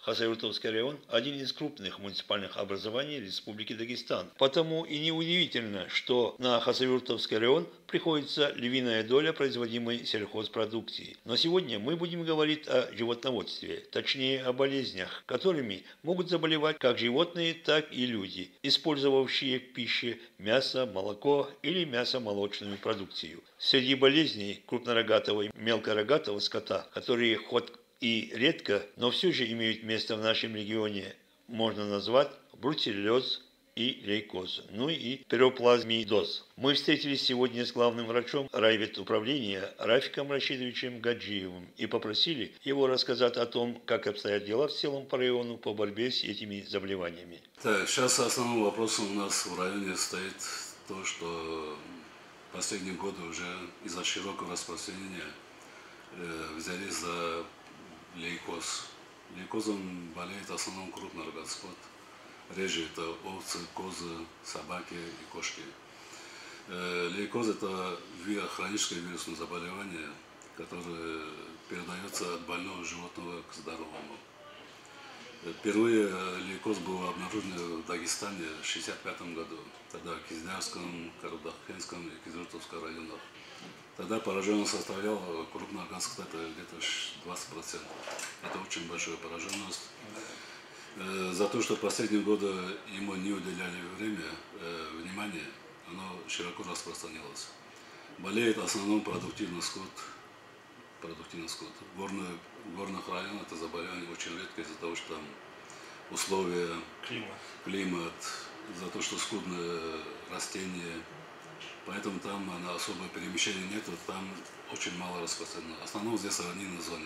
Хасавюртовский район – один из крупных муниципальных образований Республики Дагестан. Потому и неудивительно, что на Хасавюртовский район приходится львиная доля производимой сельхозпродукции. Но сегодня мы будем говорить о животноводстве, точнее о болезнях, которыми могут заболевать как животные, так и люди, использовавшие в пище мясо, молоко или мясомолочную продукцию. Среди болезней крупнорогатого и мелкорогатого скота, которые хоть и редко, но все же имеют место в нашем регионе, можно назвать бруцеллез и лейкоз, ну и пироплазмидоз. Мы встретились сегодня с главным врачом райветуправления Рафиком Рашидовичем Гаджиевым и попросили его рассказать о том, как обстоят дела в целом по району по борьбе с этими заболеваниями. Так, сейчас основным вопросом у нас в районе стоит то, что в последние годы уже из-за широкого распространения взялись за лейкоз. Лейкозом болеет в основном крупный рогатый скот. Реже это овцы, козы, собаки и кошки. Лейкоз – это хроническое вирусное заболевание, которое передается от больного животного к здоровому. Впервые лейкоз был обнаружен в Дагестане в 1965 году, тогда в Кизлярском, Карабахенском и Кизляртовском районах. Тогда пораженность составляла крупный рогатый скот где-то 20%. Это очень большая пораженность. За то, что в последние годы ему не уделяли внимания, оно широко распространилось. Болеет в основном продуктивный скот. В горных районах это заболевание очень редко из-за того, что там условия, климат, из-за того, что скудные растения. Поэтому там особого перемещения нет, там очень мало распространено. В основном здесь в равнинной зоне.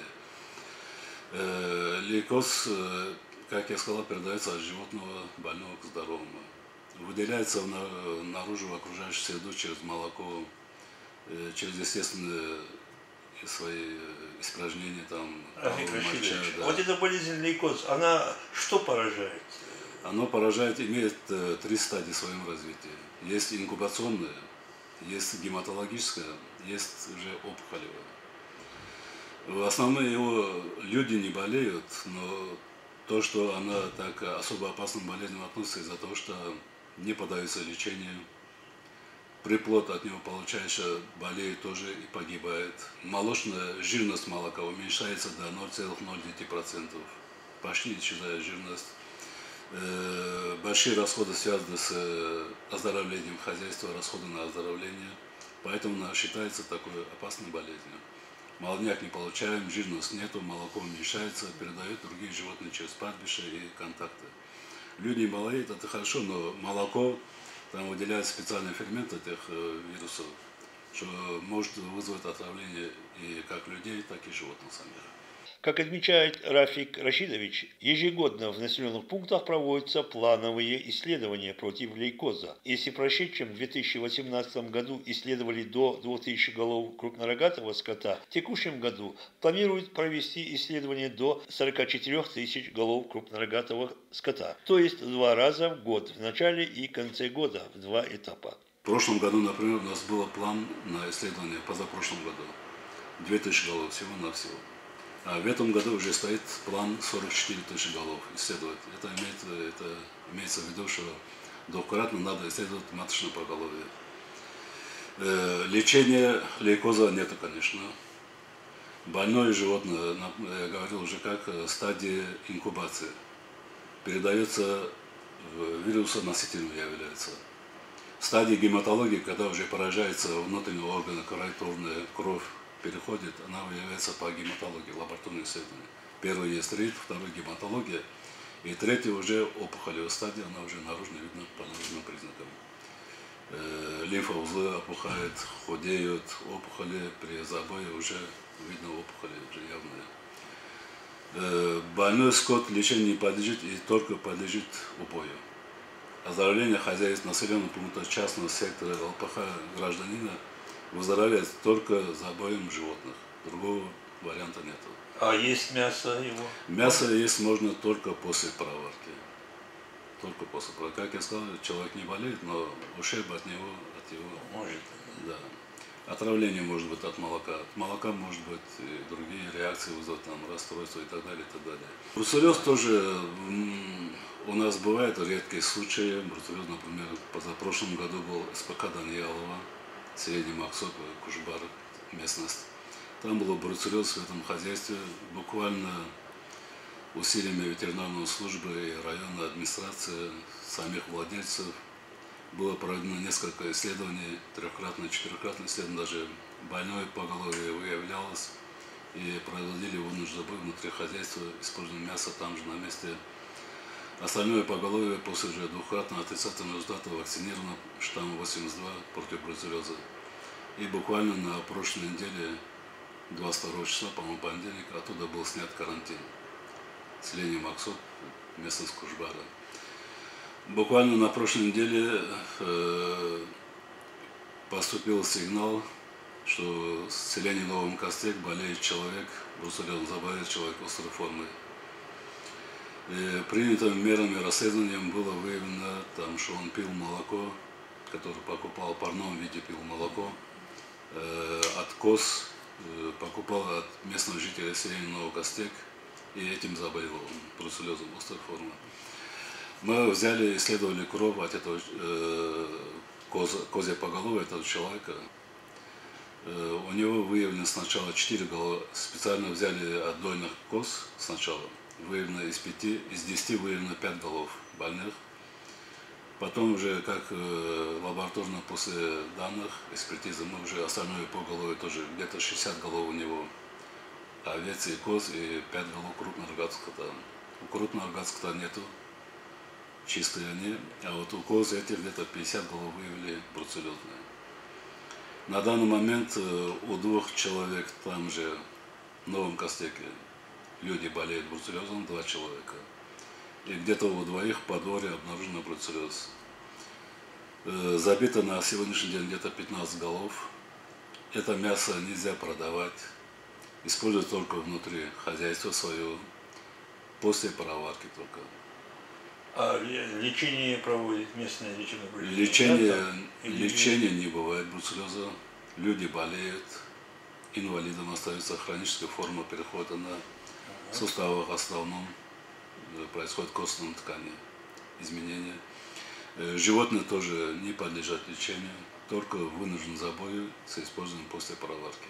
Лейкоз, как я сказал, передается от животного больного к здоровому. Выделяется наружу в окружающую среду через молоко, через естественные свои испражнения, там, моча. Да. Вот эта болезнь лейкоз, она что поражает? Оно поражает, имеет 3 стадии в своем развитии. Есть инкубационная, есть гематологическая, есть уже опухолевая. В основном его люди не болеют, но то, что она так особо опасным болезням относится из-за того, что не поддается лечению, приплод от него получающий болеет тоже и погибает. Молочная жирность молока уменьшается до 0,09%. Почти исчезает жирность. Большие расходы связаны с оздоровлением хозяйства, расходы на оздоровление. Поэтому она считается такой опасной болезнью. Молодняк не получаем, жирность нету, молоко уменьшается, передают другие животные через пастбища и контакты. Люди не болеют, это хорошо, но молоко, там выделяют специальные ферменты этих вирусов, что может вызвать отравление и как людей, так и животных самих. Как отмечает Рафик Рашидович, ежегодно в населенных пунктах проводятся плановые исследования против лейкоза. Если в прошедшем 2018 году исследовали до 2000 голов крупнорогатого скота, в текущем году планируют провести исследования до 44 тысяч голов крупнорогатого скота. То есть 2 раза в год, в начале и конце года, в 2 этапа. В прошлом году, например, у нас был план на исследование, позапрошлом году, 2000 голов всего-навсего. А в этом году уже стоит план 44 тысячи голов исследовать. Это имеется в виду, что двукратно надо исследовать маточное поголовье. Лечения лейкоза нету, конечно. Больное животное, я говорил уже, как стадия инкубации. Передается, вирусоносителем является. Стадия гематологии, когда уже поражается внутренние органы, кровь переходит, она выявляется по гематологии, лабораторные исследования. Первый есть рит, второй гематология, и третий уже опухолевая стадия, она уже наружно видна по наружным признакам. Лимфоузлы опухают, худеют, опухоли при забое уже видно, опухоли уже явные. Больной скот лечению не подлежит и только подлежит убою. Оздоровление хозяйств населенного пункта частного сектора ЛПХ гражданина выздоравливает только забоем животных. Другого варианта нет. А есть мясо его? Мясо есть можно только после проварки. Только после проварки. Как я сказал, человек не болеет, но ушиб от него. Может. Да. Отравление может быть от молока. От молока может быть и другие реакции, вызвать там расстройства и так далее, и так далее. Бруцеллез тоже у нас бывают редкие случаи. Бруцеллез, например, позапрошлом году был СПК Даниялова, Средний Максот, Кушбар, местность. Там был бруцеллез в этом хозяйстве. Буквально усилиями ветеринарной службы и районной администрации, самих владельцев, было проведено несколько исследований, трехкратное, четырехкратное исследование, даже больное поголовье выявлялось, и проводили вынужденный забой внутри хозяйства, используя мясо там же на месте. Остальное поголовье после уже двухкратного отрицательного результата вакцинировано штаммом 82 против бруцеллеза. И буквально на прошлой неделе, 22 числа, по-моему, понедельник, оттуда был снят карантин. Селение Максот, местность Кушбара. Буквально на прошлой неделе поступил сигнал, что в селении Новом Костек болеет человек, бруцеллезом заболел человек острой формы. И принятыми мерами расследования было выявлено, там, что он пил молоко, которое покупал в парном виде, пил молоко от коз, покупал от местного жителя селения Новый Костек, и этим заболел он бруцеллезом острой формы. Мы взяли, исследовали кровь от этого козье поголовья этого человека. У него выявлено сначала 4 головы, специально взяли от дойных коз сначала, выявлено из 10 выявлено 5 голов больных. Потом уже как лабораторно после данных экспертизы мы уже остальное поголовье тоже, где-то 60 голов у него овец и коз и 5 голов крупного рогатого скота. У крупного рогатого скота нету, чистые они, а вот у коз этих где-то 50 голов выявили бруцеллезные. На данный момент у 2 человек там же в Новом Костеке люди болеют бруцеллезом, 2 человека. И где-то у 2 по дворе обнаружено бруцеллез. Забито на сегодняшний день где-то 15 голов. Это мясо нельзя продавать, использовать только внутри хозяйства свое, после пароварки только. А лечение проводит местное лечебное учреждение? Лечение не бывает бруцеллеза. Люди болеют, инвалидом остается, хроническая форма перехода на суставах в основном, происходит в костной ткани изменения. Животные тоже не подлежат лечению, только вынужден забою с использованием после пароварки.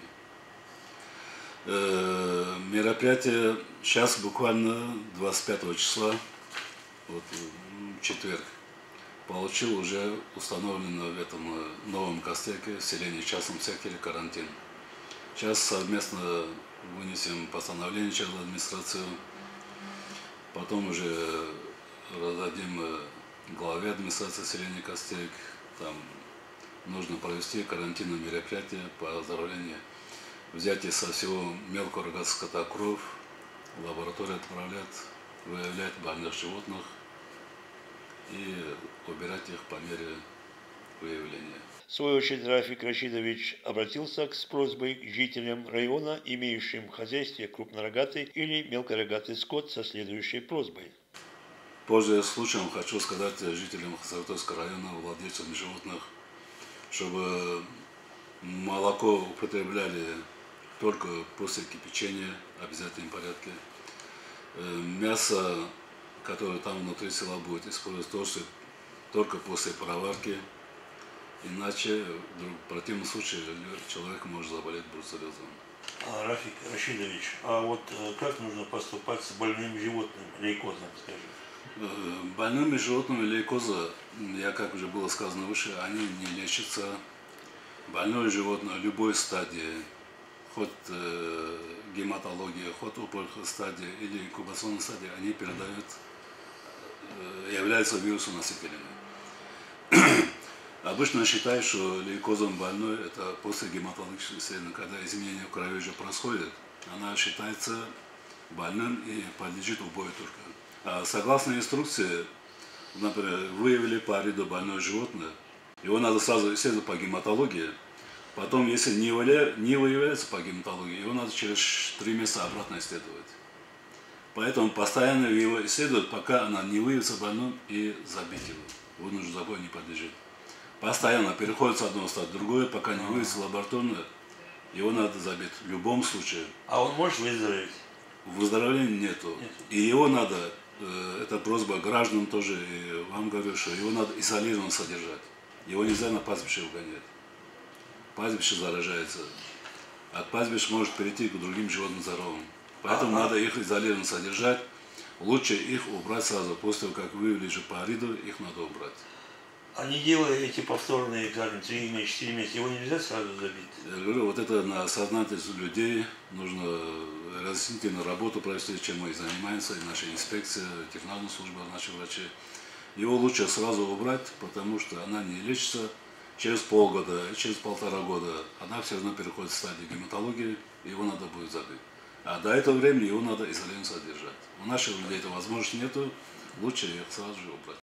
Мероприятие сейчас буквально 25 числа, вот, четверг, получил уже установлено в этом Новом Костеке, в селении в частном секторе, карантин. Сейчас совместно вынесем постановление через администрацию, потом уже раздадим главе администрации селения Костек. Там нужно провести карантинное мероприятие по оздоровлению, взятие со всего мелкого рогатого скота кровь, в лабораторию отправлять, выявлять больных животных и убирать их по мере выявления. В свою очередь Рафик Рашидович обратился с просьбой к жителям района, имеющим в хозяйстве крупнорогатый или мелкорогатый скот, со следующей просьбой. Пользуясь случаем, хочу сказать жителям Хасавюртовского района, владельцам животных, чтобы молоко употребляли только после кипячения, в обязательном порядке. Мясо, которое там внутри села будет использоваться, только после пароварки. Иначе в противном случае человек может заболеть бруцеллезом. Рафик Рашидович, а вот как нужно поступать с больным животным, лейкозом, скажем? Больными животными лейкоза, как уже было сказано выше, они не лечатся. Больное животное любой стадии, хоть гематология, хоть опухолевой стадии или инкубационной стадии, они передают, являются вирусоносителями. Обычно считают, что лейкозом больной – это после гематологического исследования, когда изменения в крови уже происходят, она считается больным и подлежит убою только. А согласно инструкции, например, выявили по виду больное животное, его надо сразу исследовать по гематологии, потом, если не выявляется по гематологии, его надо через 3 месяца обратно исследовать. Поэтому постоянно его исследуют, пока она не выявится больным и забить его. Вынужденный забой не подлежит. постоянно переходит с одного стадии в другое, пока не вывести лабораторно, его надо забить в любом случае. А он может выздороветь? Выздоровления нету. И его надо, это просьба гражданам тоже, и вам говорю, что его надо изолированно содержать. Его нельзя на пастбище угонять. Пастбище заражается. От пастбища может перейти к другим животным здоровым. Поэтому надо их изолированно содержать. Лучше их убрать сразу. После того, как вывели же по риду, их надо убрать. А не делая эти повторные экзамены 3 месяца, 4 месяца, его нельзя сразу забить? Я говорю, вот это на сознательность людей нужно разъяснительную работу провести, чем мы и занимаемся, и наша инспекция, ветеринарная служба, наши врачи. Его лучше сразу убрать, потому что она не лечится через полгода, через 1,5 года. Она все равно переходит в стадию гематологии, его надо будет забыть. А до этого времени его надо изолированно содержать. У наших людей этой возможности нету, лучше их сразу же убрать.